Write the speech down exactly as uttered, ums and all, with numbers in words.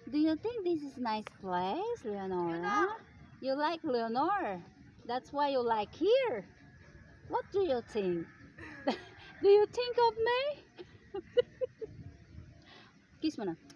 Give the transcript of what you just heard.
Do you think this is a nice place, Leonora? You like Leonora. That's why you like here. What do you think? Do you think of me? Kiss mo na.